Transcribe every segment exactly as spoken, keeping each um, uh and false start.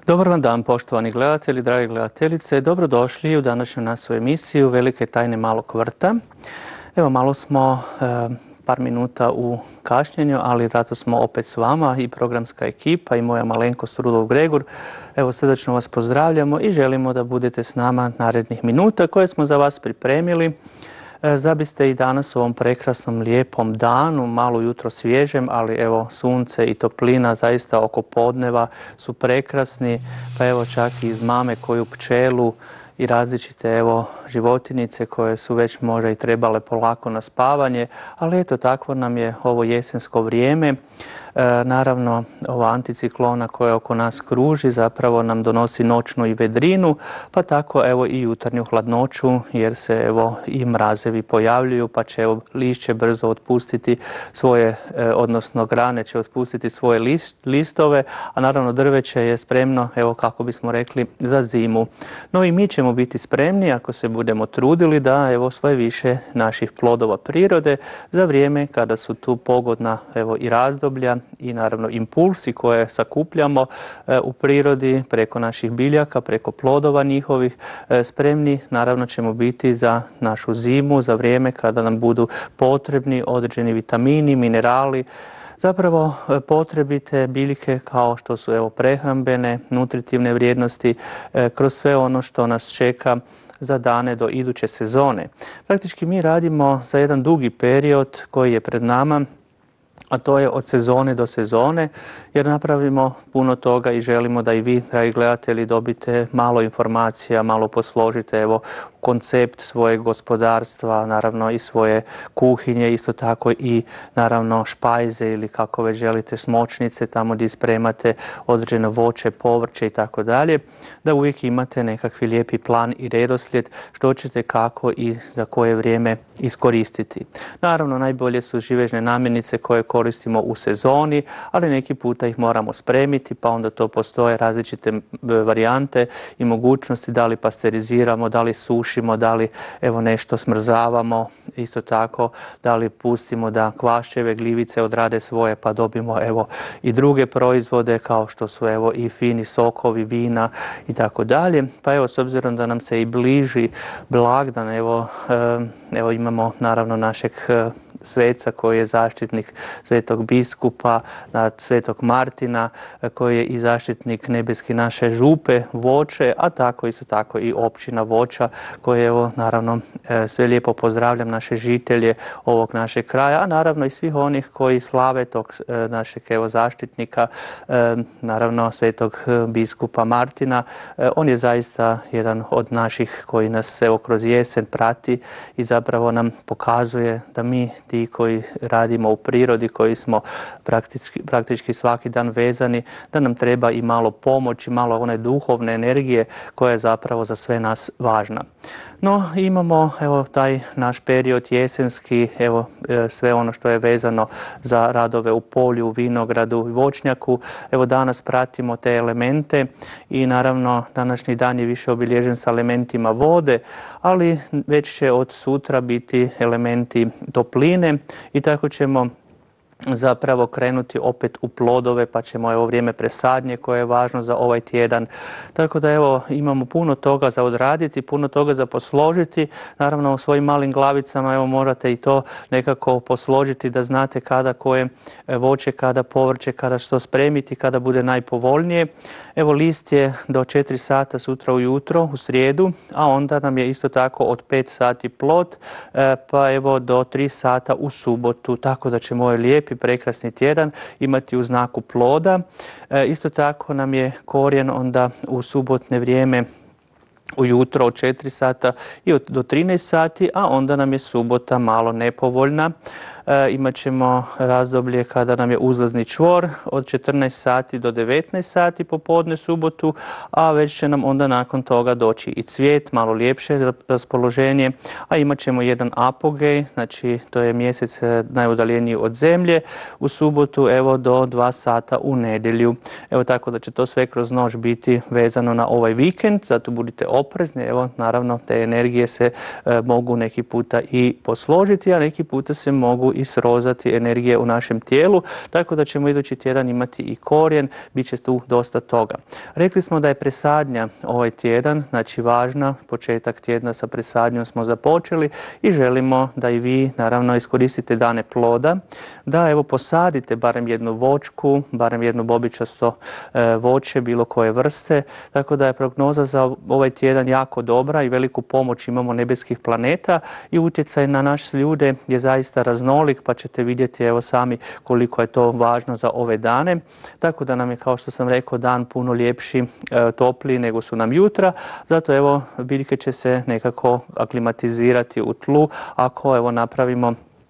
Dobar vam dan, poštovani gledatelji, drage gledateljice. Dobrodošli u današnju našu emisiju Velike tajne malog vrta. Evo, malo smo e, par minuta u kašnjenju, ali zato smo opet s vama i programska ekipa i moja malenkost Rudolf Gregor. Evo, srdačno vas pozdravljamo i želimo da budete s nama narednih minuta koje smo za vas pripremili. Da biste i danas u ovom prekrasnom, lijepom danu, malo jutro svježem, ali evo sunce i toplina zaista oko podneva su prekrasni, pa evo čak i iz mame koju pčelu i različite evo životinice koje su već možda i trebale polako na spavanje, ali eto takvo nam je ovo jesensko vrijeme. E, naravno, ova anticiklona koja oko nas kruži zapravo nam donosi noćnu i vedrinu, pa tako evo i jutarnju hladnoću jer se evo i mrazevi pojavljuju, pa će evo lišće brzo otpustiti svoje, e, odnosno grane će otpustiti svoje list, listove, a naravno drveće je spremno, evo kako bismo rekli, za zimu. No i mi ćemo biti spremni ako se budemo trudili da evo sve više naših plodova prirode za vrijeme kada su tu pogodna evo i razdoblja i naravno impulsi koje sakupljamo e, u prirodi preko naših biljaka, preko plodova njihovih, e, spremni naravno ćemo biti za našu zimu, za vrijeme kada nam budu potrebni određeni vitamini, minerali, zapravo potrebite biljke kao što su evo prehrambene, nutritivne vrijednosti, e, kroz sve ono što nas čeka za dane do iduće sezone. Praktički mi radimo za jedan dugi period koji je pred nama, a to je od sezone do sezone, jer napravimo puno toga i želimo da i vi, dragi gledatelji, dobite malo informacija, malo posložite evo koncept svojeg gospodarstva, naravno i svoje kuhinje, isto tako i naravno špajze ili kako već želite smočnice, tamo gdje spremate određeno voće, povrće i tako dalje, da uvijek imate nekakvi lijepi plan i redoslijed što ćete kako i za koje vrijeme iskoristiti. Naravno, najbolje su živežne namirnice koje koristimo u sezoni, ali neki puta ih moramo spremiti, pa onda to postoje različite varijante i mogućnosti, da li pasteriziramo, da li sušimo, da li evo nešto smrzavamo, isto tako da li pustimo da kvašćeve gljivice odrade svoje pa dobimo evo i druge proizvode kao što su evo i fini sokovi, vina i tako dalje. Pa evo, s obzirom da nam se i bliži blagdan, evo, evo imamo naravno našeg sveca koji je zaštitnik svetog biskupa, svetog Martina koji je i zaštitnik nebeski naše župe, Voće, a tako isto tako i općina Voća koje evo naravno sve lijepo pozdravljam naše žitelje ovog našeg kraja, a naravno i svih onih koji slave tog našeg evo zaštitnika, naravno svetog biskupa Martina. On je zaista jedan od naših koji nas evo kroz jesen prati i zapravo nam pokazuje da mi ti koji radimo u prirodi, koji smo praktički, praktički svaki dan vezani, da nam treba i malo pomoći, malo one duhovne energije koja je zapravo za sve nas važna. No, imamo evo taj naš period jesenski, evo sve ono što je vezano za radove u polju, vinogradu i voćnjaku. Evo danas pratimo te elemente i naravno današnji dan je više obilježen sa elementima vode, ali već će od sutra biti elementi topline i tako ćemo zapravo krenuti opet u plodove, pa ćemo evo vrijeme presadnje koje je važno za ovaj tjedan. Tako da evo imamo puno toga za odraditi, puno toga za posložiti. Naravno u svojim malim glavicama evo morate i to nekako posložiti da znate kada koje voće, kada povrće, kada što spremiti, kada bude najpovoljnije. Evo list je do četiri sata sutra ujutro u srijedu, a onda nam je isto tako od pet sati plod, pa evo do tri sata u subotu, tako da ćemo ovaj lijepi prekrasni tjedan imati u znaku ploda. E, isto tako nam je korijen onda u subotne vrijeme ujutro od četiri sata i od, do trinaest sati, a onda nam je subota malo nepovoljna. E, imat ćemo razdoblje kada nam je uzlazni čvor od četrnaest sati do devetnaest sati popodne subotu, a već će nam onda nakon toga doći i cvijet, malo ljepše raspoloženje, a imat ćemo jedan apogej, znači to je mjesec najudaljeniji od zemlje, u subotu evo do dva sata u nedjelju. Evo tako da će to sve kroz noć biti vezano na ovaj vikend, zato budite oprezni oprezni. Evo, naravno, te energije se e, mogu neki puta i posložiti, a neki puta se mogu i srozati energije u našem tijelu, tako da ćemo idući tjedan imati i korijen, bit će tu dosta toga. Rekli smo da je presadnja ovaj tjedan, znači važna, početak tjedna sa presadnjom smo započeli i želimo da i vi naravno iskoristite dane ploda, da evo posadite barem jednu voćku, barem jedno bobičasto e, voće, bilo koje vrste, tako da je prognoza za ovaj tjedan jako dobra i veliku pomoć imamo nebeskih planeta i utjecaj na naš ljude je zaista raznolik, pa ćete vidjeti evo sami koliko je to važno za ove dane. Tako da nam je, kao što sam rekao, dan puno ljepši, e, topliji nego su nam jutra, zato evo biljke će se nekako aklimatizirati u tlu ako evo napravimo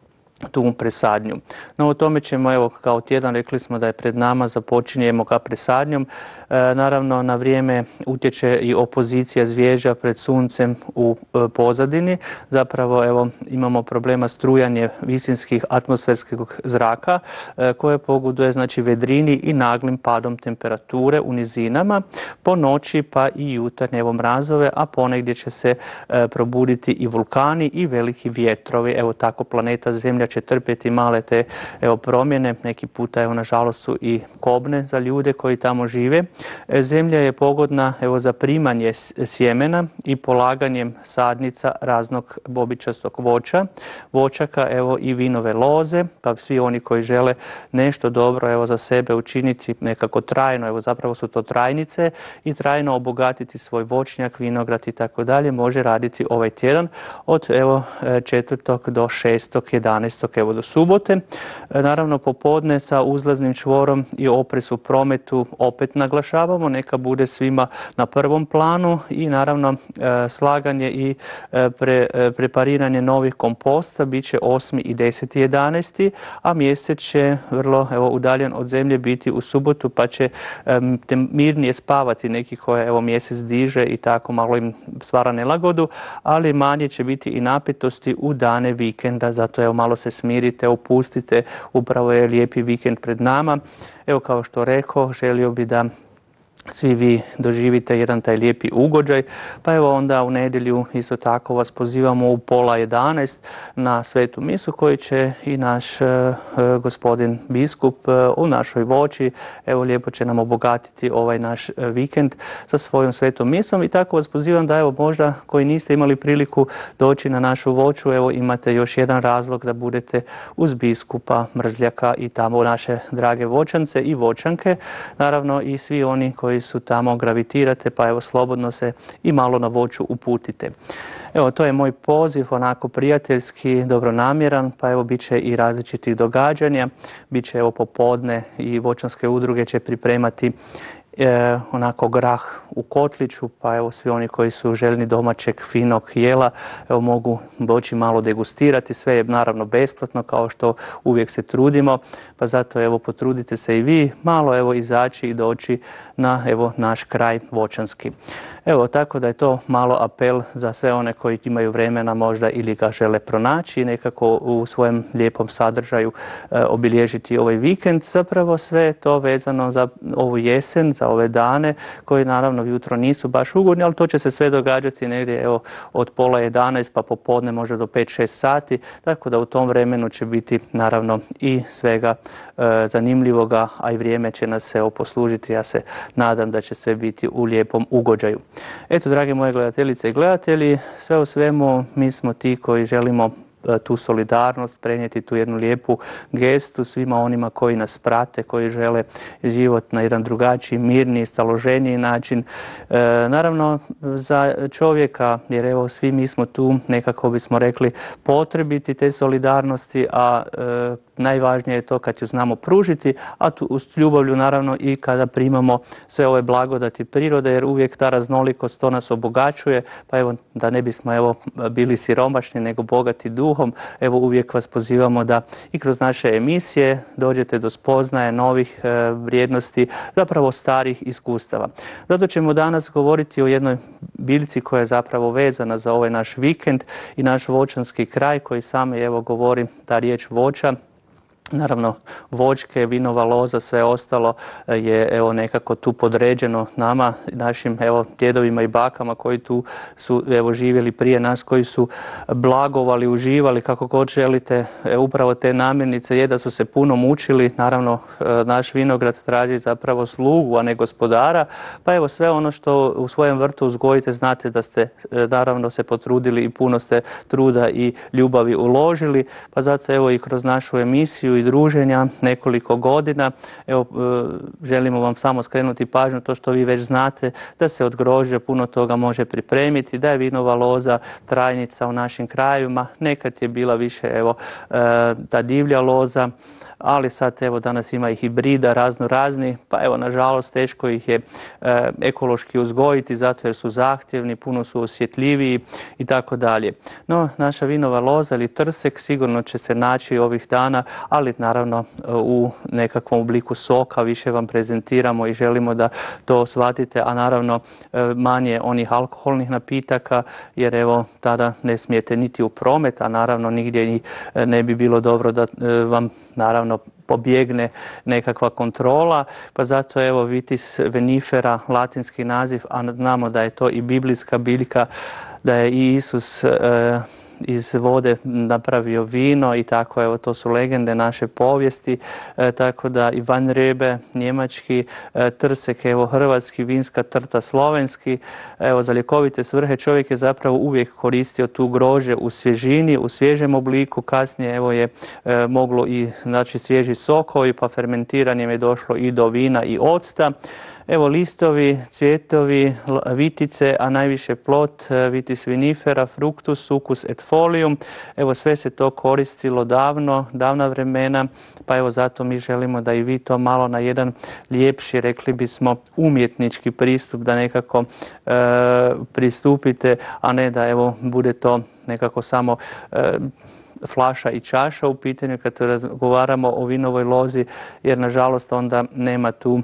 tu presadnju. No o tome ćemo, evo kao tjedan rekli smo da je pred nama, započinjemo ka presadnjom. E, naravno na vrijeme utječe i opozicija zvježđa pred suncem u e, pozadini. Zapravo evo imamo problema strujanje visinskih atmosferskog zraka e, koje pogoduje znači vedrini i naglim padom temperature u nizinama po noći, pa i jutarnje evo mrazove, a ponegdje će se e, probuditi i vulkani i veliki vjetrovi. Evo tako planeta Zemlja će trpjeti male te evo promjene, neki puta evo nažalost su i kobne za ljude koji tamo žive. Zemlja je pogodna evo za primanje sjemena i polaganjem sadnica raznog bobičastog voća, voćaka evo i vinove loze, pa svi oni koji žele nešto dobro evo za sebe učiniti nekako trajno, evo zapravo su to trajnice, i trajno obogatiti svoj voćnjak, vinograd i tako dalje, može raditi ovaj tjedan od evo četvrtog do šestog, jedanaestog evo do subote. Naravno popodne sa uzlaznim čvorom i opres u prometu opet naglašavamo, neka bude svima na prvom planu, i naravno slaganje i pre, prepariranje novih komposta bit će osmi i deseti jedanaesti, a mjesec će vrlo evo udaljen od zemlje biti u subotu, pa će um, mirnije spavati neki koje evo mjesec diže i tako malo im stvara nelagodu, ali manje će biti i napetosti u dane vikenda, zato evo malo se smirite, opustite, upravo je lijepi vikend pred nama. Evo kao što rekao, želio bi da svi vi doživite jedan taj lijepi ugođaj, pa evo onda u nedjelju isto tako vas pozivamo u pola jedanaest na svetu misu koju će i naš e, gospodin biskup e, u našoj voći, evo lijepo će nam obogatiti ovaj naš vikend sa svojom svetom misom, i tako vas pozivam da evo možda koji niste imali priliku doći na našu voću, evo imate još jedan razlog da budete uz biskupa Mrzljaka i tamo naše drage voćance i voćanke, naravno i svi oni koji su tamo gravitirate, pa evo slobodno se i malo na voću uputite. Evo, to je moj poziv, onako prijateljski, dobronamjeran, pa evo bit će i različitih događanja, bit će evo popodne i voćanske udruge će pripremati E, onako grah u kotliću, pa evo svi oni koji su željni domaćeg finog jela evo mogu doći malo degustirati, sve je naravno besplatno kao što uvijek se trudimo, pa zato evo potrudite se i vi malo evo izaći i doći na evo naš kraj voćanski. Evo, tako da je to malo apel za sve one koji imaju vremena možda ili ga žele pronaći i nekako u svojem lijepom sadržaju e, obilježiti ovaj vikend. Zapravo sve je to vezano za ovu jesen, za ove dane koji naravno jutro nisu baš ugodni, ali to će se sve događati negdje evo od pola jedanaest pa popodne možda do pet šest sati, tako da u tom vremenu će biti naravno i svega e, zanimljivoga, a i vrijeme će nas se poslužiti. Ja se nadam da će sve biti u lijepom ugođaju. Eto, drage moje gledateljice i gledatelji, sve u svemu mi smo ti koji želimo tu solidarnost, prenijeti tu jednu lijepu gestu svima onima koji nas prate, koji žele život na jedan drugačiji, mirniji, staloženiji način. E, naravno, za čovjeka, jer evo svi mi smo tu, nekako bismo rekli, potrebiti te solidarnosti, a e, najvažnije je to kad ju znamo pružiti, a tu s ljubavlju naravno i kada primamo sve ove blagodati prirode, jer uvijek ta raznolikost to nas obogaćuje, pa evo da ne bismo evo bili siromašni nego bogati duhom, evo uvijek vas pozivamo da i kroz naše emisije dođete do spoznaje novih e, vrijednosti, zapravo starih iskustava. Zato ćemo danas govoriti o jednoj biljci koja je zapravo vezana za ovaj naš vikend i naš voćanski kraj koji sami evo govori ta riječ voća. Naravno, voćke, vinova loza, sve ostalo je evo nekako tu podređeno nama, našim evo djedovima i bakama koji tu su evo živjeli prije nas, koji su blagovali, uživali, kako god želite, e, upravo te namirnice, je da su se puno mučili. Naravno, naš vinograd traži zapravo slugu, a ne gospodara, pa evo sve ono što u svojem vrtu uzgojite, znate da ste naravno se potrudili i puno ste truda i ljubavi uložili, pa zato evo i kroz našu emisiju i druženja nekoliko godina. Evo, želimo vam samo skrenuti pažnju to što vi već znate, da se od grožđa puno toga može pripremiti, da je vinova loza trajnica u našim krajevima. Nekad je bila više evo ta divlja loza, ali sad evo danas ima i hibrida razno razni, pa evo nažalost teško ih je e, ekološki uzgojiti zato jer su zahtjevni, puno su osjetljiviji i tako dalje. No, naša vinova loza ili trsek sigurno će se naći ovih dana, ali naravno u nekakvom obliku soka više vam prezentiramo i želimo da to shvatite, a naravno manje onih alkoholnih napitaka, jer evo tada ne smijete niti u promet, a naravno nigdje ne bi bilo dobro da vam naravno pobjegne nekakva kontrola, pa zato evo vitis vinifera, latinski naziv, a znamo da je to i biblijska biljka, da je i Isus e, iz vode napravio vino i tako, evo to su legende naše povijesti, e, tako da i Van Rebe, njemački, e, trsek, evo hrvatski, vinska trta, slovenski, evo za ljekovite svrhe čovjek je zapravo uvijek koristio tu grožđe u svježini, u svježem obliku, kasnije evo je e, moglo i znači svježi sokovi, pa fermentiranjem je došlo i do vina i octa. Evo listovi, cvjetovi, vitice, a najviše plot, vitis vinifera, fructus, succus et folium. Evo sve se to koristilo davno, davna vremena, pa evo zato mi želimo da i vi to malo na jedan ljepši, rekli bismo, umjetnički pristup, da nekako e, pristupite, a ne da evo bude to nekako samo e, flaša i čaša u pitanju kad razgovaramo o vinovoj lozi, jer nažalost onda nema tu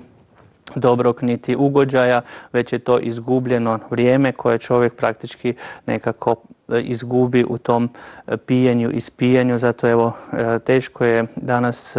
dobrog niti ugođaja, već je to izgubljeno vrijeme koje čovjek praktički nekako izgubi u tom pijenju i spijenju. Zato evo teško je danas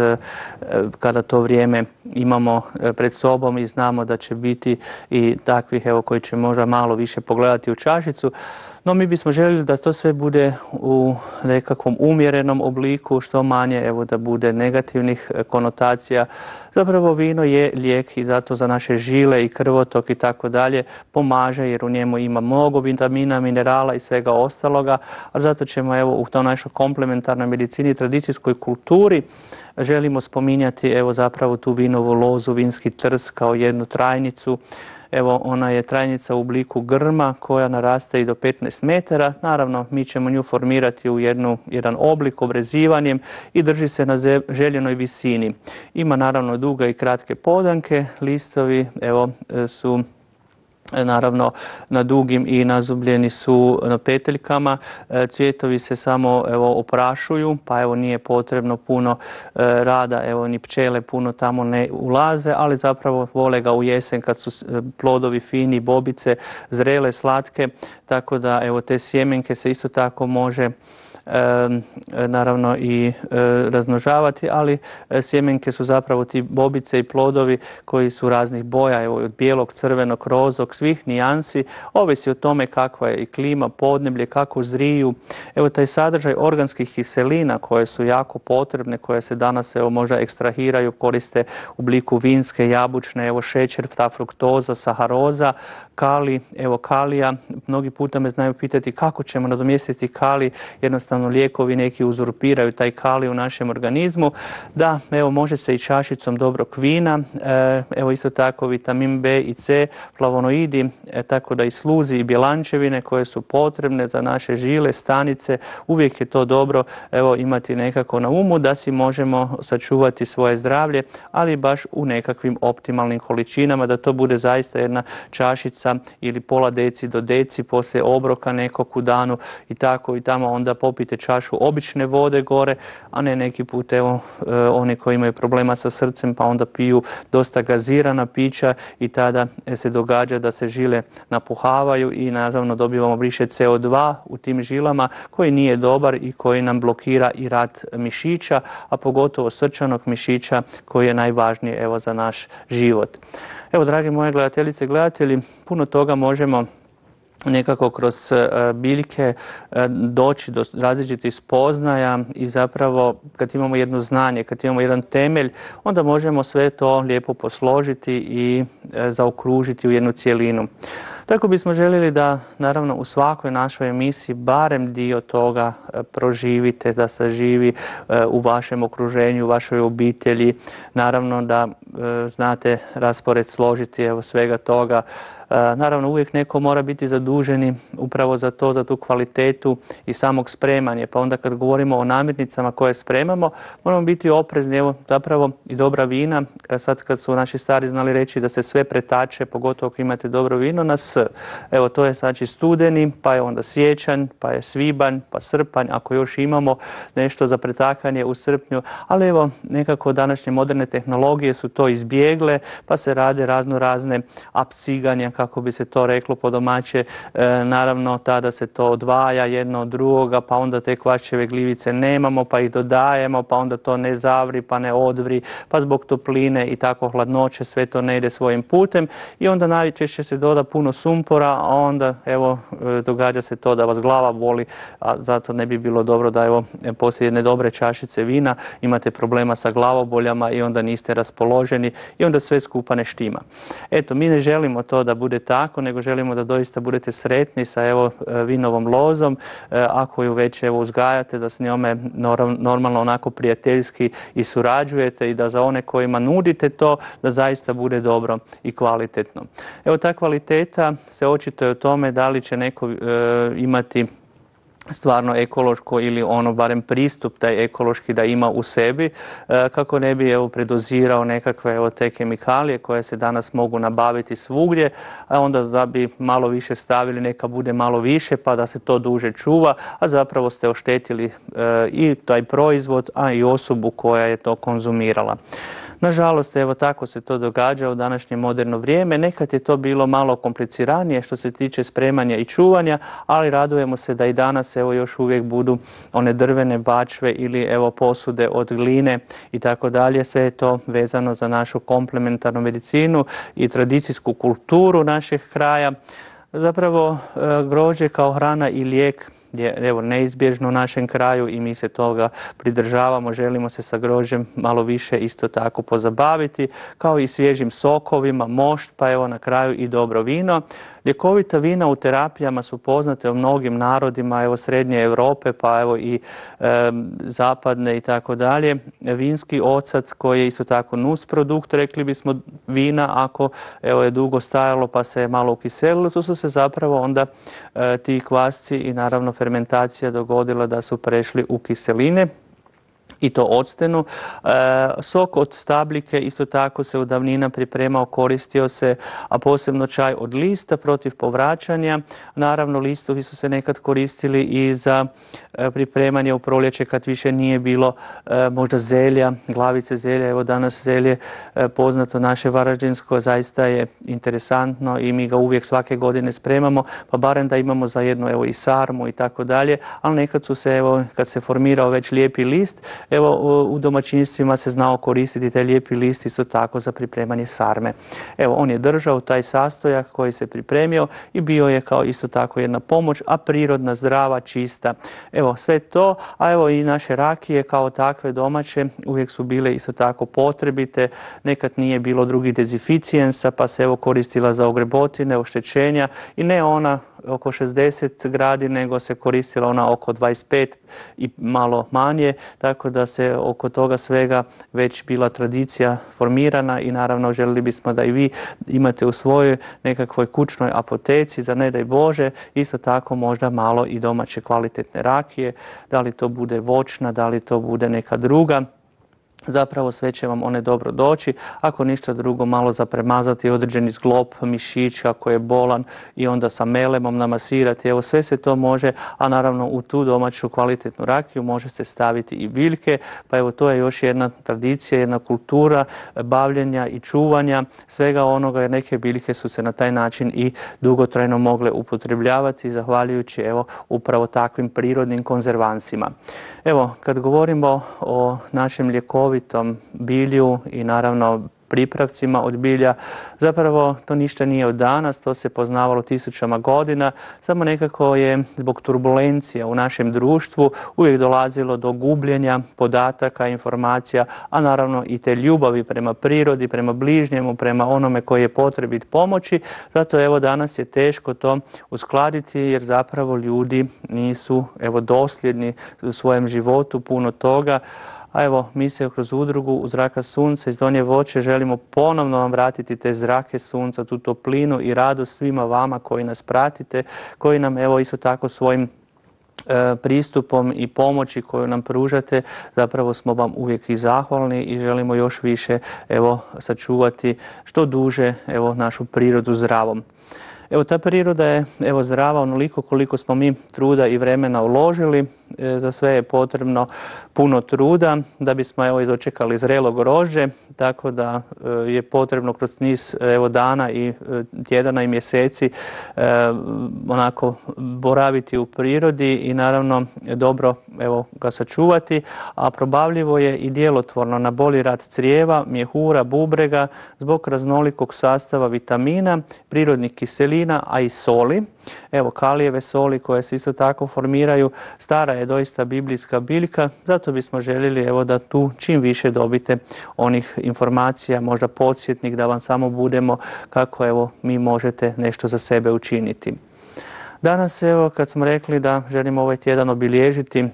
kada to vrijeme imamo pred sobom i znamo da će biti i takvih evo koji će možda malo više pogledati u čašicu. No mi bismo željeli da to sve bude u nekakvom umjerenom obliku, što manje evo da bude negativnih konotacija. Zapravo vino je lijek i zato za naše žile i krvotok i tako dalje pomaže, jer u njemu ima mnogo vitamina, minerala i svega ostaloga, a zato ćemo evo u toj našoj komplementarnoj medicini i tradicijskoj kulturi želimo spominjati evo zapravo tu vinovu lozu, vinski trs kao jednu trajnicu. Evo, ona je trajnica u obliku grma koja naraste i do petnaest metara. Naravno, mi ćemo nju formirati u jednu, jedan oblik obrezivanjem i drži se na željenoj visini. Ima naravno duge i kratke podanke, listovi evo, su naravno na dugim i nazubljeni su na peteljkama. Cvjetovi se samo evo oprašuju, pa evo nije potrebno puno rada, evo ni pčele puno tamo ne ulaze, ali zapravo vole ga u jesen kad su plodovi fini, bobice zrele, slatke, tako da evo te sjemenke se isto tako može E, naravno i e, razmnožavati, ali e, sjemenke su zapravo ti bobice i plodovi koji su raznih boja, evo od bijelog, crvenog, rozog, svih nijansi, ovisi o tome kakva je i klima, podneblje, kako zriju. Evo taj sadržaj organskih kiselina koje su jako potrebne, koje se danas evo možda ekstrahiraju, koriste u obliku vinske, jabučne, evo šećer, ta fruktoza, saharoza, kali, evo kalija. Mnogi puta me znaju pitati kako ćemo nadomjestiti kali, jednostavno lijekovi neki uzurpiraju taj kalij u našem organizmu. Da, evo može se i čašicom dobrog vina, evo isto tako vitamin B i C, flavonoidi, tako da i sluzi i bjelančevine koje su potrebne za naše žile, stanice. Uvijek je to dobro evo imati nekako na umu da si možemo sačuvati svoje zdravlje, ali baš u nekakvim optimalnim količinama, da to bude zaista jedna čašica ili pola deci do deci poslije obroka nekog u danu i tako i tamo onda popiti popijte čašu obične vode gore, a ne neki put evo oni koji imaju problema sa srcem pa onda piju dosta gazirana pića i tada se događa da se žile napuhavaju i naravno dobivamo više C O dva u tim žilama koji nije dobar i koji nam blokira i rad mišića, a pogotovo srčanog mišića koji je najvažniji evo za naš život. Evo, dragi moje gledateljice i gledatelji, puno toga možemo nekako kroz biljke doći do različitih spoznaja i zapravo kad imamo jedno znanje, kad imamo jedan temelj, onda možemo sve to lijepo posložiti i zaokružiti u jednu cjelinu. Tako bismo željeli da naravno u svakoj našoj emisiji barem dio toga proživite, da se živi u vašem okruženju, u vašoj obitelji. Naravno da znate raspored složiti evo svega toga. Naravno uvijek neko mora biti zaduženi upravo za to, za tu kvalitetu i samog spremanja. Pa onda kad govorimo o namirnicama koje spremamo, moramo biti oprezni. Evo zapravo i dobra vina, sad kad su naši stari znali reći da se sve pretače, pogotovo ako imate dobro vino, na S. Evo to je znači studeni, pa je onda siječanj, pa je svibanj, pa srpanj, ako još imamo nešto za pretakanje u srpnju. Ali evo nekako današnje moderne tehnologije su to izbjegle, pa se rade razno razne apsiganja, kako bi se to reklo po domaće. E, naravno, tada se to odvaja jedno od drugoga, pa onda te kvašćeve gljivice nemamo, pa ih dodajemo, pa onda to ne zavri, pa ne odvri, pa zbog topline i tako hladnoće sve to ne ide svojim putem i onda najčešće se doda puno sumpora, a onda evo događa se to da vas glava boli, a zato ne bi bilo dobro da evo poslije jedne dobre čašice vina imate problema sa glavoboljama i onda niste raspoloženi i onda sve skupa ne štima. Eto, mi ne želimo to da bude tako, nego želimo da doista budete sretni sa evo vinovom lozom, ako ju već evo uzgajate, da s njome normalno onako prijateljski i surađujete i da za one kojima nudite to, da zaista bude dobro i kvalitetno. Evo ta kvaliteta se očituje u tome da li će neko e, imati stvarno ekološko ili ono barem pristup taj ekološki da ima u sebi, kako ne bi evo predozirao nekakve evo te kemikalije koje se danas mogu nabaviti svugdje, a onda da bi malo više stavili, neka bude malo više pa da se to duže čuva, a zapravo ste oštetili i taj proizvod, a i osobu koja je to konzumirala. Nažalost, evo tako se to događa u današnje moderno vrijeme. Nekad je to bilo malo kompliciranije što se tiče spremanja i čuvanja, ali radujemo se da i danas evo još uvijek budu one drvene bačve ili evo posude od gline i tako dalje. Sve je to vezano za našu komplementarnu medicinu i tradicijsku kulturu našeg kraja. Zapravo grožđe kao hrana i lijek je evo neizbježno u našem kraju i mi se toga pridržavamo, želimo se sa grožđem malo više isto tako pozabaviti, kao i svježim sokovima, mošt, pa evo na kraju i dobro vino. Ljekovita vina u terapijama su poznate u mnogim narodima, evo srednje Europe, pa evo i e, zapadne i tako dalje. Vinski ocat koji je isto tako nus produkt, rekli bismo vina, ako evo je dugo stajalo pa se je malo ukiselilo, tu su se zapravo onda e, ti kvasci i naravno fermentacija dogodila da su prešli u kiseline i to octenu. E, sok od stabljike isto tako se u davnina pripremao, koristio se, a posebno čaj od lista protiv povraćanja. Naravno, listovi su se nekad koristili i za e, pripremanje u proljeće kad više nije bilo e, možda zelja, glavice zelja. Evo danas zelje e, poznato naše varaždinsko, zaista je interesantno i mi ga uvijek svake godine spremamo, pa barem da imamo za jednu evo i sarmu i tako dalje, ali nekad su se evo kad se formirao već lijepi list, evo u domaćinstvima se znao koristiti taj lijepi list isto tako za pripremanje sarme. Evo on je držao taj sastojak koji se pripremio i bio je kao isto tako jedna pomoć, a prirodna, zdrava, čista. Evo sve to, a evo i naše rakije kao takve domaće uvijek su bile isto tako potrebite. Nekad nije bilo drugih dezinficijensa pa se evo koristila za ogrebotine, oštećenja i ne ona oko šezdeset gradi, nego se koristila ona oko dvadeset pet i malo manje, tako da se oko toga svega već bila tradicija formirana i naravno željeli bismo da i vi imate u svojoj nekakvoj kućnoj apoteci, za ne daj Bože, isto tako možda malo i domaće kvalitetne rakije, da li to bude voćna, da li to bude neka druga. zapravo sve će vam one dobro doći. Ako ništa drugo, malo zapremazati određeni zglob mišića ako je bolan i onda sa melemom namasirati. Evo, sve se to može, a naravno u tu domaću kvalitetnu rakiju može se staviti i biljke. Pa evo, to je još jedna tradicija, jedna kultura bavljenja i čuvanja svega onoga, jer neke biljke su se na taj način i dugotrajno mogle upotrebljavati zahvaljujući evo upravo takvim prirodnim konzervansima. Evo, kad govorimo o našem ljekovitom bilju i naravno pripravcima od bilja, zapravo to ništa nije od danas, to se poznavalo tisućama godina, samo nekako je zbog turbulencija u našem društvu uvijek dolazilo do gubljenja podataka, informacija, a naravno i te ljubavi prema prirodi, prema bližnjemu, prema onome koji je potrebit pomoći. Zato evo danas je teško to uskladiti jer zapravo ljudi nisu evo dosljedni u svojem životu puno toga. A evo, mi se kroz udrugu U zraka sunca iz Donje Voće želimo ponovno vam vratiti te zrake sunca, tu toplinu i radost svima vama koji nas pratite, koji nam evo isto tako svojim e, pristupom i pomoći koju nam pružate, zapravo smo vam uvijek i zahvalni i želimo još više evo sačuvati što duže evo našu prirodu zdravom. Evo, ta priroda je evo zdrava onoliko koliko smo mi truda i vremena uložili. E, za sve je potrebno puno truda da bismo evo izočekali zrelo grožđe, tako da e, je potrebno kroz niz evo dana i e, tjedana i mjeseci e, onako boraviti u prirodi i naravno dobro evo ga sačuvati, a probavljivo je i djelotvorno na bolji rad crijeva, mjehura, bubrega zbog raznolikog sastava vitamina, prirodnih kiselina, a i soli. Evo, kalijeve soli koje se isto tako formiraju, stara je doista biblijska biljka, zato bismo željeli evo da tu čim više dobite onih informacija, možda podsjetnik da vam samo budemo kako evo mi možete nešto za sebe učiniti. Danas evo kad smo rekli da želimo ovaj tjedan obilježiti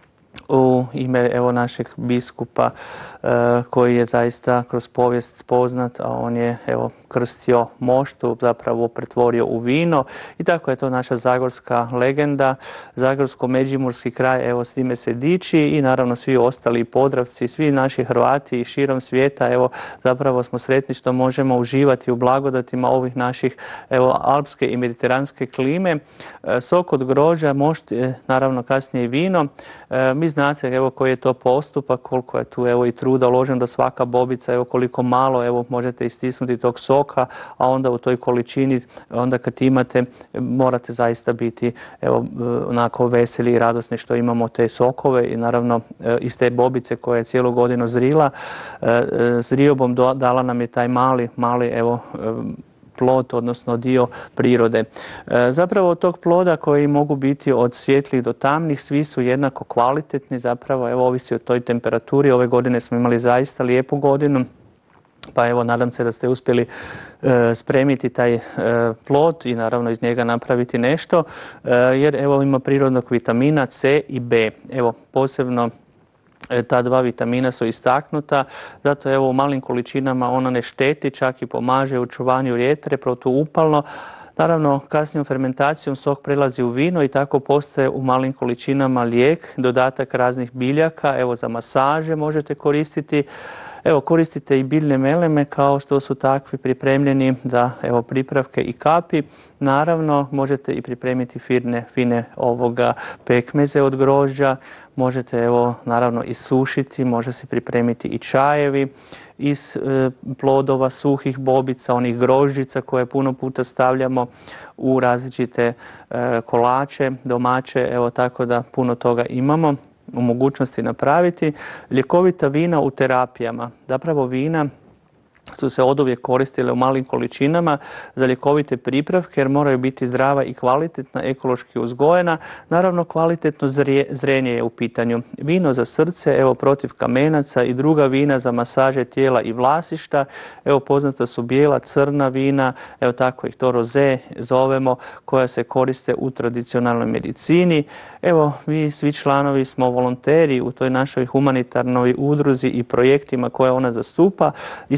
u ime evo našeg biskupa e, koji je zaista kroz povijest poznat, a on je evo krstio moštu, zapravo pretvorio u vino i tako je to naša zagorska legenda, zagorsko-međimurski kraj evo s time se diči i naravno svi ostali Podravci, svi naši Hrvati i širom svijeta evo zapravo smo sretni što možemo uživati u blagodatima ovih naših evo alpske i mediteranske klime. E, sok od grožđa, mošt, e, naravno kasnije i vino. E, mi znate evo koji je to postupak, koliko je tu evo i truda uložen da svaka bobica evo koliko malo evo možete istisnuti tog soka, a onda u toj količini onda kad imate morate zaista biti evo onako veseli i radosni što imamo te sokove i naravno iz te bobice koja je cijelu godinu zrila s riobom dala nam je taj mali mali evo plod, odnosno dio prirode. E, zapravo od tog ploda koji mogu biti od svjetlih do tamnih, svi su jednako kvalitetni, zapravo evo ovisi o toj temperaturi. Ove godine smo imali zaista lijepu godinu, pa evo nadam se da ste uspjeli e, spremiti taj e, plod i naravno iz njega napraviti nešto, e, jer evo ima prirodnog vitamina C i B. Evo posebno ta dva vitamina su istaknuta, zato evo u malim količinama ona ne šteti, čak i pomaže u očuvanju jetre, protuupalno. Naravno, kasnijom fermentacijom sok prelazi u vino i tako postaje u malim količinama lijek, dodatak raznih biljaka, evo za masaže možete koristiti. Evo, koristite i biljne meleme kao što su takvi pripremljeni za evo, pripravke i kapi. Naravno, možete i pripremiti fine, fine ovoga pekmeze od grožđa. Možete, evo, naravno, isušiti, može se pripremiti i čajevi iz e, plodova suhih bobica, onih grožđica koje puno puta stavljamo u različite e, kolače, domaće, evo tako da puno toga imamo u mogućnosti napraviti. Ljekovita vina u terapijama. Zapravo vina su se oduvijek koristile u malim količinama za ljekovite pripravke jer moraju biti zdrava i kvalitetna, ekološki uzgojena. Naravno, kvalitetno zrije, zrenje je u pitanju. Vino za srce, evo protiv kamenaca i druga vina za masaže tijela i vlasišta. Evo poznata su bijela, crna vina, evo tako ih to roze zovemo, koja se koriste u tradicionalnoj medicini. Evo, mi svi članovi smo volonteri u toj našoj humanitarnoj udruzi i projektima koje ona zastupa i svaka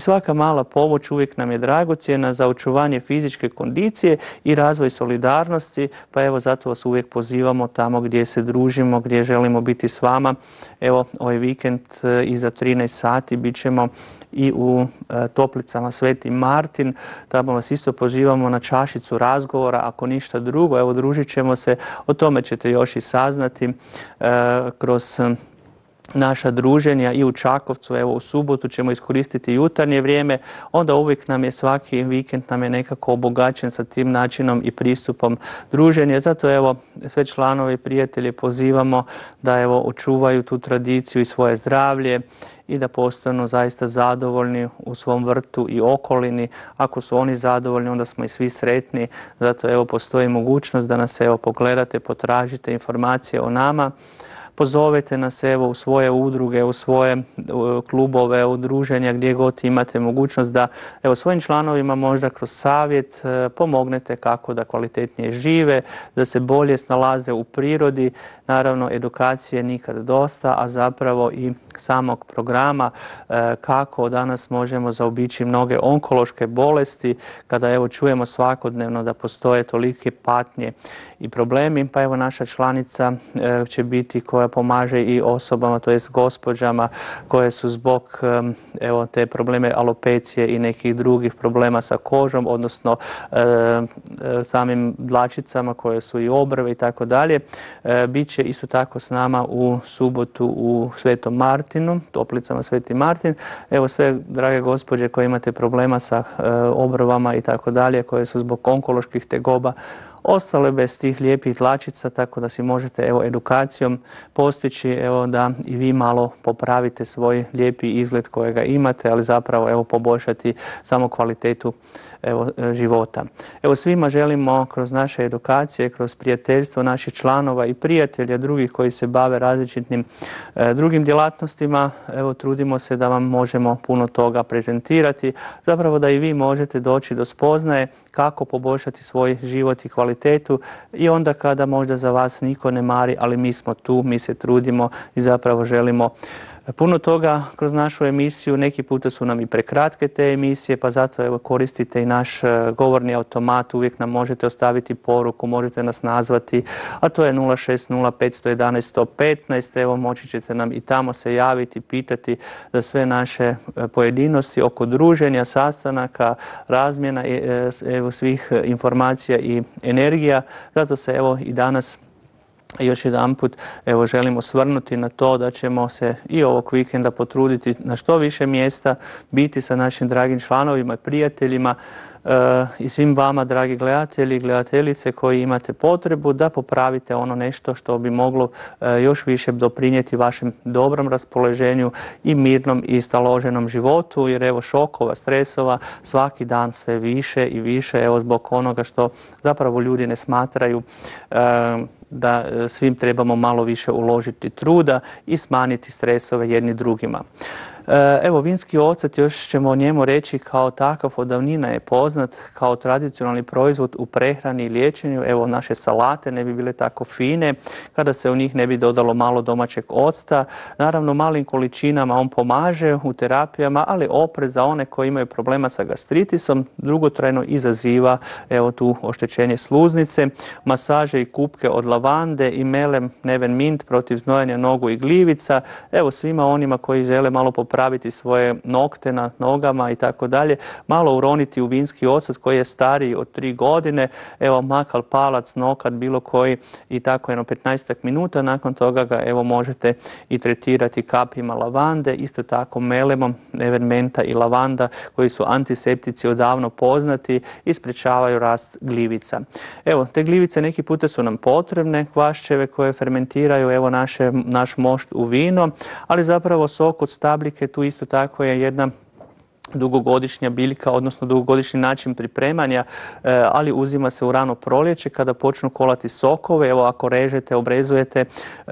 mala pomoć uvijek nam je dragocjena za očuvanje fizičke kondicije i razvoj solidarnosti, pa evo zato vas uvijek pozivamo tamo gdje se družimo, gdje želimo biti s vama. Evo, ovaj vikend iza trinaest sati bit ćemo i u e, Toplicama Sveti Martin. Tamo vas isto pozivamo na čašicu razgovora, ako ništa drugo. Evo, družit ćemo se, o tome ćete još i saznati e, kroz naša druženja i u Čakovcu. Evo, u subotu ćemo iskoristiti jutarnje vrijeme, onda uvijek nam je svaki vikend nam je nekako obogaćen sa tim načinom i pristupom druženja. Zato evo sve članove i prijatelje pozivamo da evo očuvaju tu tradiciju i svoje zdravlje i da postanu zaista zadovoljni u svom vrtu i okolini. Ako su oni zadovoljni, onda smo i svi sretni. Zato evo postoji mogućnost da nas evo pogledate, potražite informacije o nama. Pozovete nas evo u svoje udruge, u svoje klubove, udruženja, gdje god imate mogućnost da evo svojim članovima možda kroz savjet pomognete kako da kvalitetnije žive, da se bolje snalaze u prirodi. Naravno, edukacije nikad dosta, a zapravo i samog programa kako danas možemo zaobići mnoge onkološke bolesti, kada evo čujemo svakodnevno da postoje tolike patnje i problemi, pa evo naša članica će biti koja pomaže i osobama, to jest gospođama koje su zbog evo te probleme alopecije i nekih drugih problema sa kožom, odnosno e, samim dlačicama koje su i obrve i tako dalje. Bit će isto tako s nama u subotu u Svetom Martinu, Toplicama Sveti Martin. Evo sve drage gospođe koje imate problema sa e, obrvama i tako dalje, koje su zbog onkoloških tegoba ostale bez tih lijepih dlačica, tako da si možete evo edukacijom postići evo da i vi malo popravite svoj lijepi izgled kojega imate, ali zapravo evo poboljšati samo kvalitetu evo života. Evo svima želimo kroz naše edukacije, kroz prijateljstvo naših članova i prijatelja drugih koji se bave različitim e, drugim djelatnostima, evo trudimo se da vam možemo puno toga prezentirati, zapravo da i vi možete doći do spoznaje kako poboljšati svoj život i kvalitetu i onda kada možda za vas niko ne mari, ali mi smo tu, mi se trudimo i zapravo želimo puno toga kroz našu emisiju. Neki puta su nam i prekratke te emisije, pa zato evo koristite i naš govorni automat, uvijek nam možete ostaviti poruku, možete nas nazvati, a to je nula šest nula pet jedan jedan sto petnaest. Evo moći ćete nam i tamo se javiti, pitati za sve naše pojedinosti oko druženja, sastanaka, razmjena evo svih informacija i energija. Zato se evo i danas još jedanput evo želimo osvrnuti na to da ćemo se i ovog vikenda potruditi na što više mjesta, biti sa našim dragim članovima i prijateljima e, i svim vama, dragi gledatelji i gledateljice, koji imate potrebu da popravite ono nešto što bi moglo e, još više doprinijeti vašem dobrom raspoloženju i mirnom i staloženom životu, jer evo šokova, stresova svaki dan sve više i više, evo zbog onoga što zapravo ljudi ne smatraju e, da svim trebamo malo više uložiti truda i smanjiti stresove jedni drugima. Evo, vinski ocet, još ćemo o njemu reći, kao takav od davnina je poznat kao tradicionalni proizvod u prehrani i liječenju. Evo, naše salate ne bi bile tako fine kada se u njih ne bi dodalo malo domaćeg octa. Naravno, malim količinama on pomaže u terapijama, ali oprez za one koji imaju problema sa gastritisom dugotrajno izaziva evo tu oštećenje sluznice. Masaže i kupke od lavande i melem Neven Mint protiv znojanja nogu i gljivica. Evo, svima onima koji žele malo popraviti praviti svoje nokte na nogama i tako dalje, malo uroniti u vinski ocet koji je stariji od tri godine, evo makal, palac, nokat, bilo koji i tako jedno petnaestak minuta, nakon toga ga evo možete i tretirati kapima lavande, isto tako melemom, Neven Menta i lavanda koji su antiseptici odavno poznati i sprječavaju rast gljivica. Evo, te gljivice neki puta su nam potrebne, kvaščeve koje fermentiraju evo naše, naš mošt u vino, ali zapravo sok od stabljike tu isto tako je jedna dugogodišnja biljka, odnosno dugogodišnji način pripremanja, ali uzima se u rano proljeće kada počnu kolati sokove. Evo ako režete, obrezujete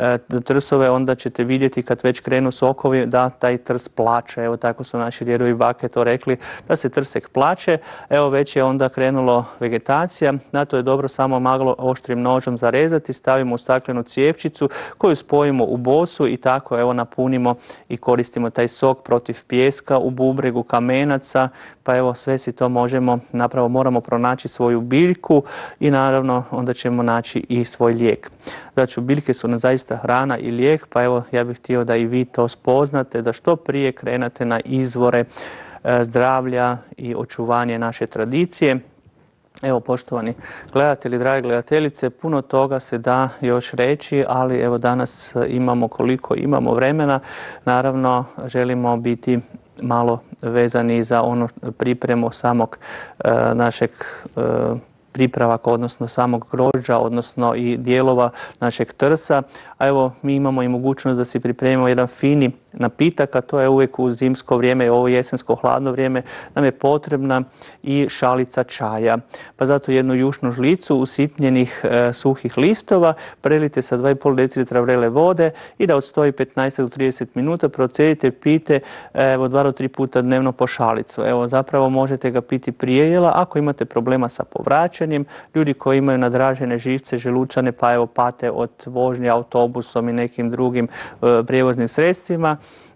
trsove, onda ćete vidjeti kad već krenu sokovi da taj trs plače. Evo tako su naši djedovi i bake to rekli, da se trsek plače. Evo već je onda krenulo vegetacija, na to je dobro samo maglo oštrim nožom zarezati, stavimo u staklenu cijevčicu koju spojimo u bocu i tako evo napunimo i koristimo taj sok protiv pijeska u bubregu, kamenu kamenaca, pa evo sve si to možemo, napravo moramo pronaći svoju biljku i naravno onda ćemo naći i svoj lijek. Znači, biljke su nam zaista hrana i lijek, pa evo ja bih htio da i vi to spoznate, da što prije krenete na izvore zdravlja i očuvanje naše tradicije. Evo, poštovani gledatelji, drage gledateljice, puno toga se da još reći, ali evo danas imamo koliko imamo vremena. Naravno, želimo biti malo vezani za ono pripremu samog e, našeg e, pripravaka, odnosno samog grožđa, odnosno i dijelova našeg trsa. A evo, mi imamo i mogućnost da si pripremimo jedan fini napitak, a to je uvijek u zimsko vrijeme i ovo jesensko hladno vrijeme nam je potrebna i šalica čaja. Pa zato jednu jušnu žlicu usitnjenih e, suhih listova prelite sa dva i pol decilitra vrele vode i da odstoji petnaest do trideset minuta, procedite, pijte evo dva do tri puta dnevno po šalicu. Evo, zapravo možete ga piti prije jela ako imate problema sa povraćanjem, ljudi koji imaju nadražene živce, želučane, pa evo pate od vožnje autobusom i nekim drugim e, prijevoznim sredstvima,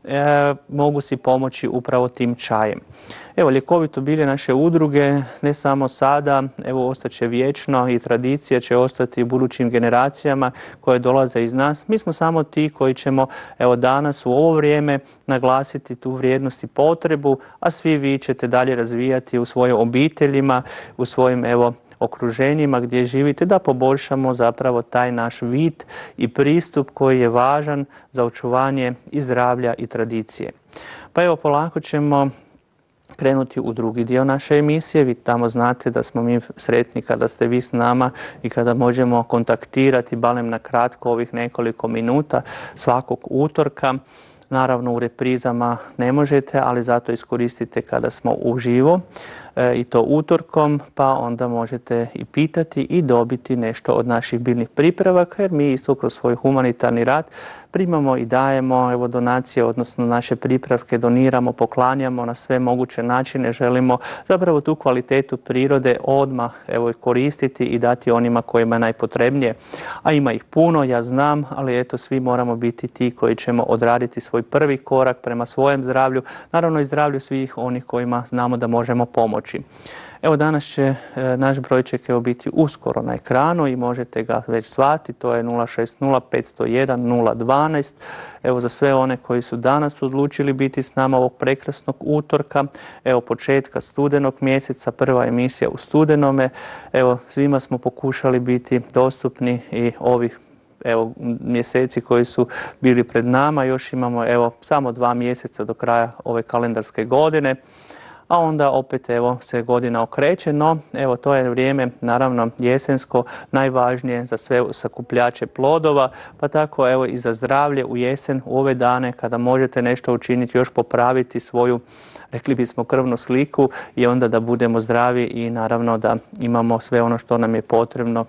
E, mogu si pomoći upravo tim čajem. Evo, ljekovito bilje naše udruge ne samo sada, evo ostaće vječno i tradicija će ostati u budućim generacijama koje dolaze iz nas. Mi smo samo ti koji ćemo evo danas u ovo vrijeme naglasiti tu vrijednost i potrebu, a svi vi ćete dalje razvijati u svojim obiteljima, u svojim evo okruženjima gdje živite, da poboljšamo zapravo taj naš vid i pristup koji je važan za očuvanje i zdravlja i tradicije. Pa evo, polako ćemo krenuti u drugi dio naše emisije. Vi tamo znate da smo mi sretni kada ste vi s nama i kada možemo kontaktirati barem na kratko ovih nekoliko minuta svakog utorka. Naravno, u reprizama ne možete, ali zato iskoristite kada smo uživo e, i to utorkom, pa onda možete i pitati i dobiti nešto od naših biljnih pripravaka, jer mi isto kroz svoj humanitarni rad primamo i dajemo evo donacije, odnosno naše pripravke doniramo, poklanjamo na sve moguće načine. Želimo zapravo tu kvalitetu prirode odmah evo koristiti i dati onima kojima je najpotrebnije. A ima ih puno, ja znam, ali eto svi moramo biti ti koji ćemo odraditi svoj prvi korak prema svojem zdravlju, naravno i zdravlju svih onih kojima znamo da možemo pomoći. Evo, danas će e, naš brojček evo biti uskoro na ekranu i možete ga već zvati, to je nula šest nula pet zero jedan nula jedan dva. Evo, za sve one koji su danas odlučili biti s nama ovog prekrasnog utorka, evo početka studenog mjeseca, prva emisija u studenome, evo svima smo pokušali biti dostupni i ovih evo mjeseci koji su bili pred nama, još imamo evo samo dva mjeseca do kraja ove kalendarske godine. A onda opet evo se godina okreće, no evo to je vrijeme naravno jesensko, najvažnije za sve sakupljače plodova, pa tako evo i za zdravlje u jesen, u ove dane kada možete nešto učiniti, još popraviti svoju, rekli bismo, krvnu sliku i onda da budemo zdravi i naravno da imamo sve ono što nam je potrebno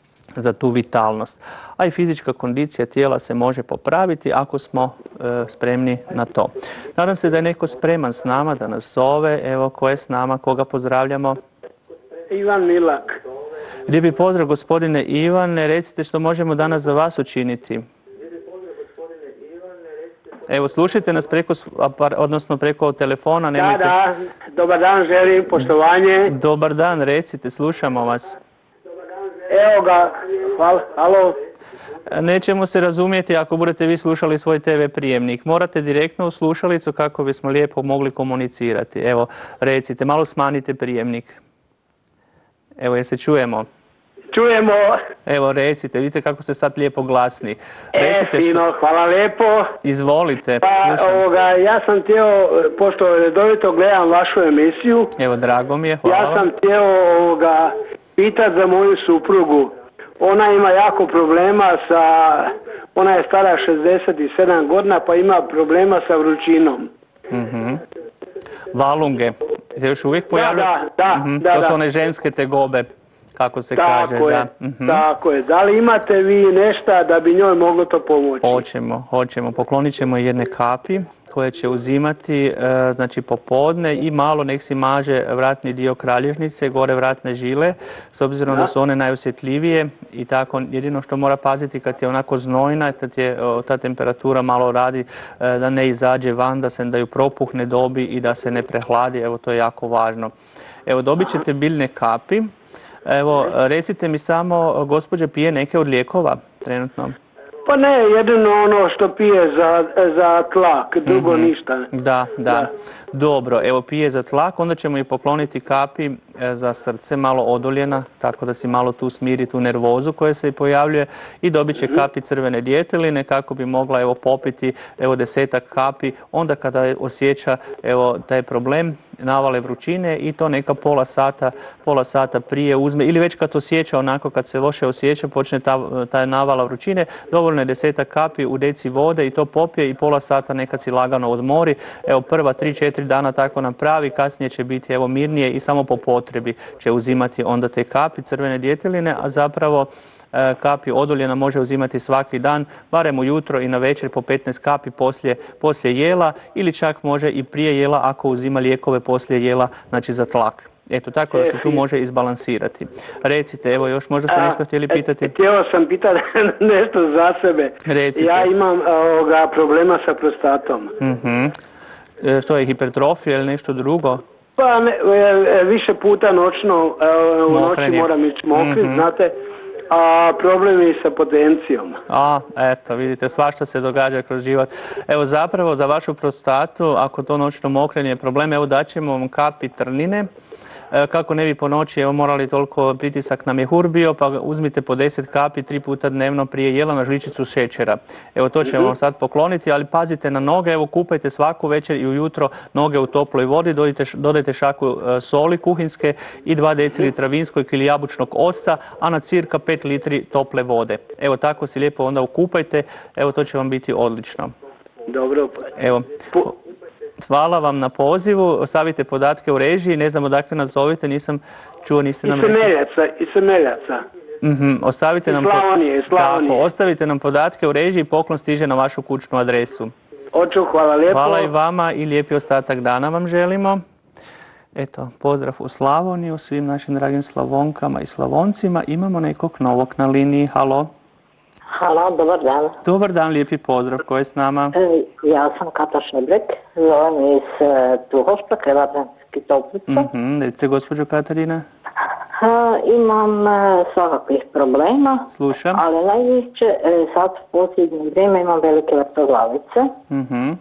za tu vitalnost. A i fizička kondicija tijela se može popraviti ako smo e, spremni na to. Nadam se da je neko spreman s nama da nas zove. Evo, ko je s nama, koga pozdravljamo? Ivan Milak. Lijepi pozdrav, gospodine Ivane. Recite što možemo danas za vas učiniti. Evo, slušajte nas preko, odnosno preko telefona. Nemojte... Da, da. Dobar dan, želim poštovanje. Dobar dan, recite, slušamo vas. Evo ga, hvala, halo. Nećemo se razumjeti ako budete vi slušali svoj te ve prijemnik. Morate direktno u slušalicu kako bismo lijepo mogli komunicirati. Evo, recite, malo smanjite prijemnik. Evo, jel se čujemo? Čujemo. Evo, recite, vidite kako ste sad lijepo glasni. Recite e, fino, što... hvala lijepo. Izvolite, pa, slušam. Ovoga, ja sam htio, pošto redovito gledam vašu emisiju. Evo, drago mi je, hvala. Ja sam htio ovoga... pitat za moju suprugu. Ona ima jako problema sa, ona je stara šezdeset sedam godina pa ima problema sa vrućinom. Mm-hmm. Valunge, se još uvijek pojavljaju? Da, da, da, mm-hmm. da. To su da. one ženske tegobe, kako se tako kaže. Je, da. Mm-hmm. Tako je. Da li imate vi nešto da bi njoj moglo to pomoći? Hoćemo, hoćemo. Poklonit ćemo jedne kapi, koje će uzimati znači popodne i malo nek si maže vratni dio kralježnice, gore vratne žile, s obzirom da su one najosjetljivije i tako jedino što mora paziti kad je onako znojna, kad je ta temperatura malo radi da ne izađe van, da se da ju propuhne dobi i da se ne prehladi, evo to je jako važno. Evo dobit ćete biljne kapi. Evo recite mi samo, gospođa pije neke od lijekova trenutno? Pa ne, jedino ono što pije za, za tlak, drugo mm-hmm. ništa. Da, da, da. Dobro, evo pije za tlak, onda ćemo i pokloniti kapi za srce, malo odoljena, tako da si malo tu smiri tu nervozu koja se i pojavljuje i dobit će kapi crvene djeteline kako bi mogla evo popiti evo desetak kapi onda kada osjeća evo taj problem navale vrućine i to neka pola sata, pola sata prije uzme ili već kad osjeća onako kad se loše osjeća počne ta, ta navala vrućine, dovoljno je desetak kapi u deci vode i to popije i pola sata nekad si lagano odmori. Evo prva tri četiri dana tako napravi, kasnije će biti evo mirnije i samo po potrebi će uzimati onda te kapi crvene djeteline, a zapravo kapi odoljena može uzimati svaki dan, barem ujutro i na večer po petnaest kapi poslije, poslije jela ili čak može i prije jela ako uzima lijekove poslije jela, znači za tlak. Eto, tako da se tu može izbalansirati. Recite, evo još možda ste nešto htjeli pitati? Htio sam pitati nešto za sebe. Recite. Ja imam ovoga, problema sa prostatom. Uh-huh. E, što je hipertrofija ili nešto drugo? Pa ne, više puta noćno, u noći moram ići mokrit, mm-hmm. znate, a problem je sa potencijom. A, eto, vidite, svašta se događa kroz život. Evo zapravo za vašu prostatu, ako to noćno mokrenje je problem, evo daćemo vam kapi trnine. Kako ne bi po noći evo, morali toliko pritisak na mjehur bio, pa uzmite po deset kapi tri puta dnevno prije jela na žličicu šećera. Evo to ćemo vam sad pokloniti, ali pazite na noge, evo kupajte svaku večer i ujutro noge u toploj vodi, dodajte, dodajte šaku soli kuhinske i dva decilitra vinskog ili jabučnog octa, a na cirka pet litri tople vode. Evo tako si lijepo onda ukupajte, evo to će vam biti odlično. Dobro. Evo. Hvala vam na pozivu, ostavite podatke u režiji, ne znam odakle nas zovete, nisam čuo, niste nam rekli. I Semeljaca, i Semeljaca. Mm-hmm. Ostavite nam Slavonije, Slavonije. Tako, ostavite nam podatke u režiji, poklon stiže na vašu kućnu adresu. Oču, hvala lijepo. Hvala i vama i lijepi ostatak dana vam želimo. Eto, pozdrav u Slavoniju, svim našim dragim Slavonkama i Slavoncima. Imamo nekog novog na liniji, halo. Halo, dobar dan. Dobar dan, lijepi pozdrav, ko je s nama? E, ja sam Kata Šebrek, zovem iz e, Tuhošta, Krevatanski Toplica. Mm-hmm. Recite, gospođo Katarina. E, imam e, svakakvih problema. Slušam. Ali najviše e, sad u posljednje vrijeme imam velike vrtoglavice. Mm-hmm.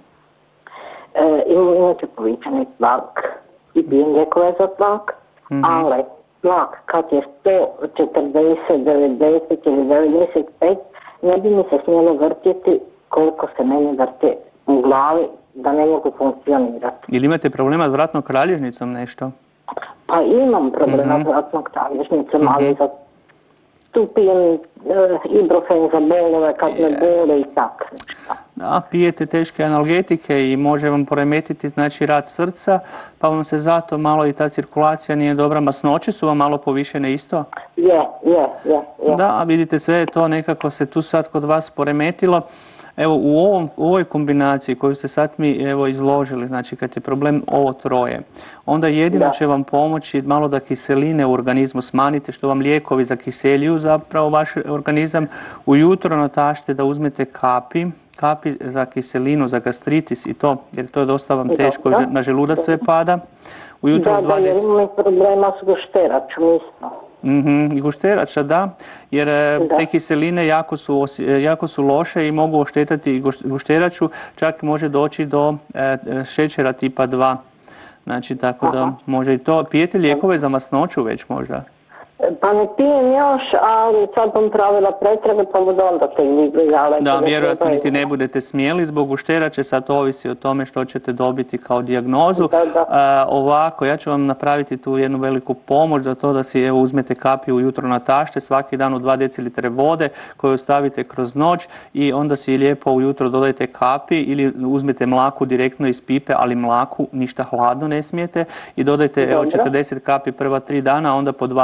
E, imam inače povičani tlak i pijem lijekove za tlak, mm-hmm. ali tlak kad je sto četrdeset, devedeset ili devedeset pet, ne bi mi se smjelo vrtjeti koliko se meni vrti u glavi da ne mogu funkcionirati. Ili imate problema s vratnom kralježnicom nešto? Pa imam problema mm-hmm. s vratnom kralježnicom, mm-hmm. ali za tu pijem e, ibrufen za bolove kad yeah. me bole i tako nešto. Da, pijete teške analgetike i može vam poremetiti znači rad srca, pa vam se zato malo i ta cirkulacija nije dobra. Masnoće su vam malo povišene isto? Je, je, je. je. Da, vidite sve to nekako se tu sad kod vas poremetilo. Evo u, ovom, u ovoj kombinaciji koju ste sad mi evo, izložili, znači kad je problem ovo troje, onda jedino da. će vam pomoći malo da kiseline u organizmu smanjite, što vam lijekovi zakiseljuju zapravo vaš organizam. Ujutro natašte da uzmete kapi, kapi za kiselinu, za gastritis i to, jer to je dosta vam teško, da, na želudac sve pada. Ujutro da, da, jer imam problema s gušteračom isto. Mm-hmm. I gušterača, da, jer da. te kiseline jako su, jako su loše i mogu oštetati gušteraču, čak može doći do e, šećera tipa dva. Znači, tako Aha. da može i to. Pijete lijekove za masnoću već možda? Pa ne pijem još, ali sad sam pravila pretrage pa budu onda te izgledale. Da, vjerojatno niti ne budete smjeli zbog gušterače, sad to ovisi o tome što ćete dobiti kao dijagnozu. Da, da. A, ovako, ja ću vam napraviti tu jednu veliku pomoć za to da si evo, uzmete kapi ujutro natašte, svaki dan u dva decilitre vode koju stavite kroz noć i onda si lijepo ujutro dodajte kapi ili uzmete mlaku direktno iz pipe, ali mlaku ništa hladno ne smijete i dodajte evo, četrdeset kapi prva tri dana, a onda po dvadeset do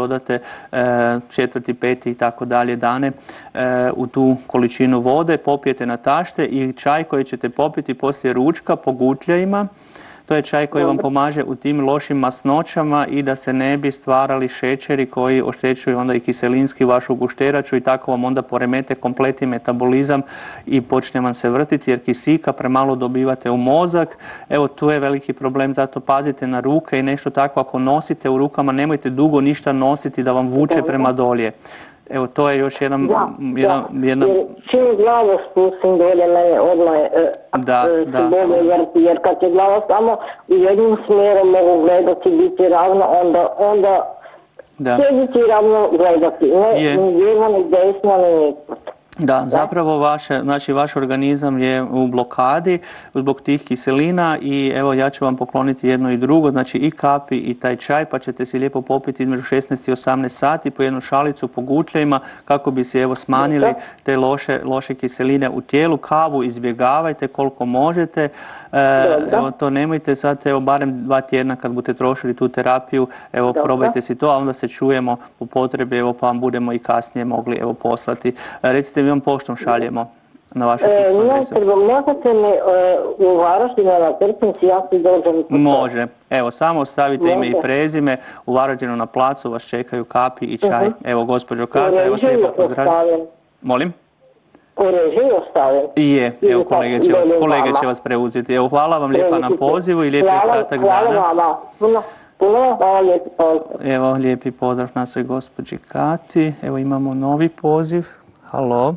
dodate četvrti, peti i tako dalje dane u tu količinu vode, popijete na tašte i čaj koji ćete popiti poslije ručka po gutljajima. To je čaj koji vam pomaže u tim lošim masnoćama i da se ne bi stvarali šećeri koji oštećuju onda i kiselinski vašu gušteraču i tako vam onda poremete kompletni metabolizam i počne vam se vrtiti jer kisika premalo dobivate u mozak. Evo tu je veliki problem, zato pazite na ruke i nešto tako ako nosite u rukama nemojte dugo ništa nositi da vam vuče prema dolje. Evo, to je još jedan... Da, jedan, da. jedan... Jer čim glavu spustim dolje, mene odmah da, se da. bolje vrti, jer kad je glava samo u jednom smjeru mogu gledati, biti ravno, onda, onda sjediti i ravno gledati. Ne, ni lijevo, ni desno, ni nikud. Da, zapravo vaše, znači vaš organizam je u blokadi zbog tih kiselina i evo ja ću vam pokloniti jedno i drugo, znači i kapi i taj čaj pa ćete si lijepo popiti između šesnaest i osamnaest sati po jednu šalicu po gutljajima kako bi se evo smanjili te loše, loše kiseline u tijelu. Kavu izbjegavajte koliko možete, e, evo to nemojte sad evo barem dva tjedna kad budete trošili tu terapiju, evo Dobre. probajte si to, a onda se čujemo u potrebi evo pa vam budemo i kasnije mogli evo poslati. Recite mi vam poštom šaljemo na vašu kućnu adresu. Ne, možete mi u Varaždinu na Trpnici, ja si dođem. Može. Evo, samo ostavite ime i prezime. U Varaždinu na placu vas čekaju kapi i čaj. Evo, gospođo Kata, evo vas lijepo pozdravljam. Molim? U režiji ostavim. Je, evo kolege će vas, kolege će vas preuzeti. Evo, hvala vam lijepa na pozivu i lijepi ostatak dana. Hvala vama. Puno, puno, hvala lijepi pozdrav. Evo, lijepi pozdrav našoj gospođi Kati. Evo, imamo novi poziv. Halo.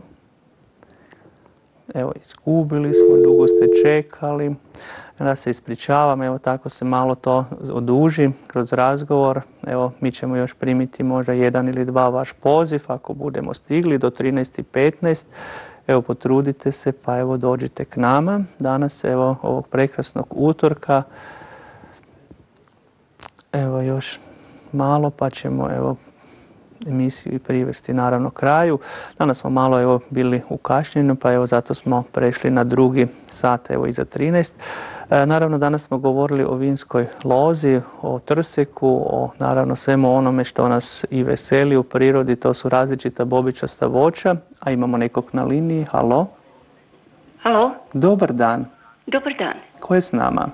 Evo, izgubili smo, dugo ste čekali. Da se ispričavam, evo tako se malo to oduži kroz razgovor. Evo, mi ćemo još primiti možda jedan ili dva vaš poziv ako budemo stigli do trinaest i petnaest. Evo, potrudite se pa evo dođite k nama. Danas, evo, ovog prekrasnog utorka. Evo još malo pa ćemo, evo, emisiju i privesti naravno kraju. Danas smo malo evo bili u kašnjenju, pa evo zato smo prešli na drugi sat, evo iza trinaest. E, naravno danas smo govorili o vinskoj lozi, o trseku, o naravno svemu onome što nas i veseli u prirodi, to su različita bobičasta voća, a imamo nekog na liniji. Halo? Halo? Dobar dan. Dobar dan. Ko je s nama?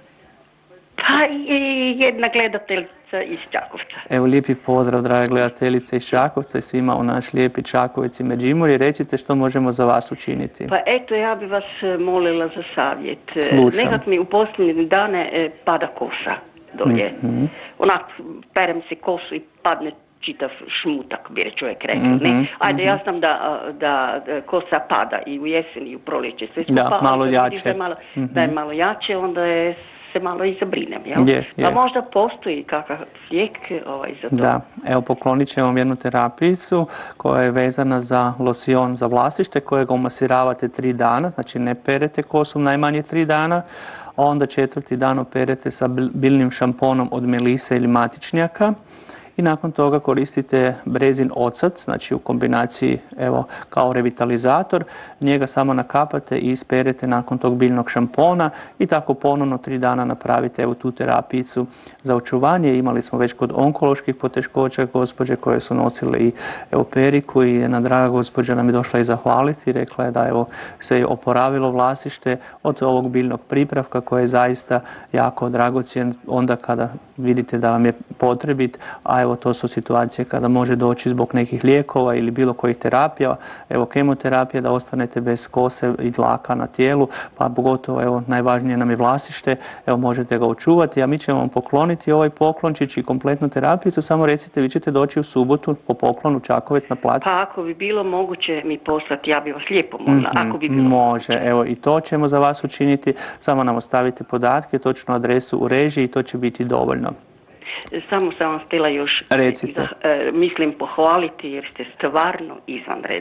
Pa jedna gledateljica iz Čakovca. Evo lijepi pozdrav, draga gledateljice iz Čakovca i svima u naš lijepi Čakovec i Međimurje. Recite što možemo za vas učiniti. Pa eto, ja bi vas molila za savjet. Slušam. Nekak mi u posljednje dane pada kosa dolje. Mm-hmm. Onak, perem se kosu i padne čitav šmutak, bi čovjek rekao. Mm-hmm. Ne? Ajde, ja znam da, da, da kosa pada i u jesen i u proljeće. Sve skupa, da, malo jače. Da je malo, mm-hmm. da je malo jače, onda je se malo i zabrinem, jel? Je, je. Pa možda postoji kakav lijek ovaj, za to. Da, evo poklonit ćemo vam jednu terapijicu koja je vezana za losion za vlasište kojeg omasiravate tri dana, znači ne perete kosu najmanje tri dana, a onda četvrti dan operete sa biljnim šamponom od melise ili matičnjaka. I nakon toga koristite brezin ocat, znači u kombinaciji evo, kao revitalizator. Njega samo nakapate i isperete nakon tog biljnog šampona i tako ponovno tri dana napravite evo, tu terapijicu za očuvanje. Imali smo već kod onkoloških poteškoća gospođe koje su nosile i evo, periku i jedna draga gospođa nam je došla i zahvaliti. Rekla je da evo, se je oporavilo vlasište od ovog biljnog pripravka koje je zaista jako dragocjen onda kada vidite da vam je potrebit, a evo to su situacije kada može doći zbog nekih lijekova ili bilo kojih terapija, evo kemoterapija da ostanete bez kose i dlaka na tijelu, pa pogotovo evo najvažnije nam je vlasište, evo možete ga očuvati, a mi ćemo vam pokloniti ovaj poklončić i kompletnu terapijicu, samo recite vi ćete doći u subotu po poklonu Čakovec na plac. Pa ako bi bilo moguće mi poslati, ja bi vas lijepo molila, mm-hmm. ako bi bilo Može, moguće. Evo i to ćemo za vas učiniti, samo nam ostavite podatke, točnu adresu u režiji i to će biti dovoljno. Samo sam vam htjela još Recite. E, mislim pohvaliti jer ste stvarno izvanredan.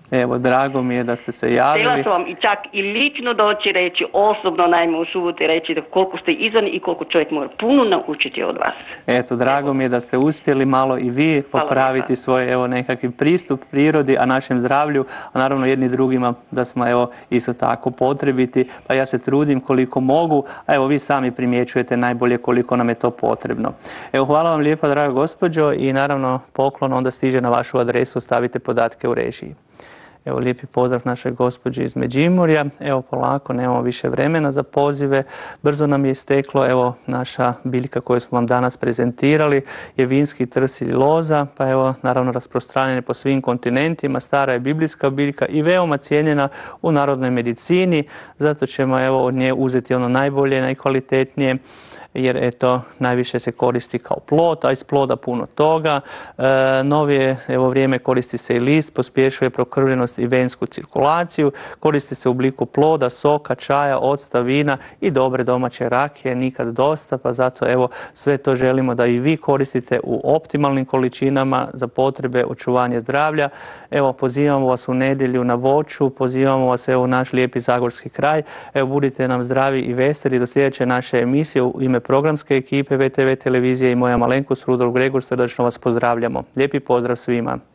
Evo, drago mi je da ste se javili. Htjela sam vam i čak i lično doći reći, osobno naime u subotu reći da koliko ste izvani i koliko čovjek mora puno naučiti od vas. Eto, drago mi je da ste uspjeli malo i vi popraviti svoj evo nekakvi pristup prirodi, a našem zdravlju, a naravno jedni drugima da smo evo isto tako potrebiti, pa ja se trudim koliko mogu, a evo vi sami primjećujete najbolje koliko nam je to potrebno. Evo, hvala vam lijepa, draga gospođo, i naravno poklon onda stiže na vašu adresu, stavite podatke u režiji. Evo, lijepi pozdrav našoj gospođi iz Međimurja. Evo, polako, nemamo više vremena za pozive. Brzo nam je isteklo. Evo, naša biljka koju smo vam danas prezentirali je vinski trsilj loza, pa evo, naravno, rasprostranjena po svim kontinentima. Stara je biblijska biljka i veoma cijenjena u narodnoj medicini. Zato ćemo evo od nje uzeti ono najbolje, najkvalitetnije, jer eto, najviše se koristi kao plod, a iz ploda puno toga. E, novije evo vrijeme koristi se i list, pospješuje prokrvljenost i vensku cirkulaciju, koristi se u obliku ploda, soka, čaja, octa, vina i dobre domaće rakije, nikad dosta, pa zato evo sve to želimo da i vi koristite u optimalnim količinama za potrebe očuvanja zdravlja. Evo, pozivamo vas u nedjelju na Voću, pozivamo vas evo u naš lijepi zagorski kraj. Evo, budite nam zdravi i veseli do sljedeće naše emisije. U ime programske ekipe V T V televizije i moja malenkost Rudolf Gregor srdačno vas pozdravljamo. Lijepi pozdrav svima.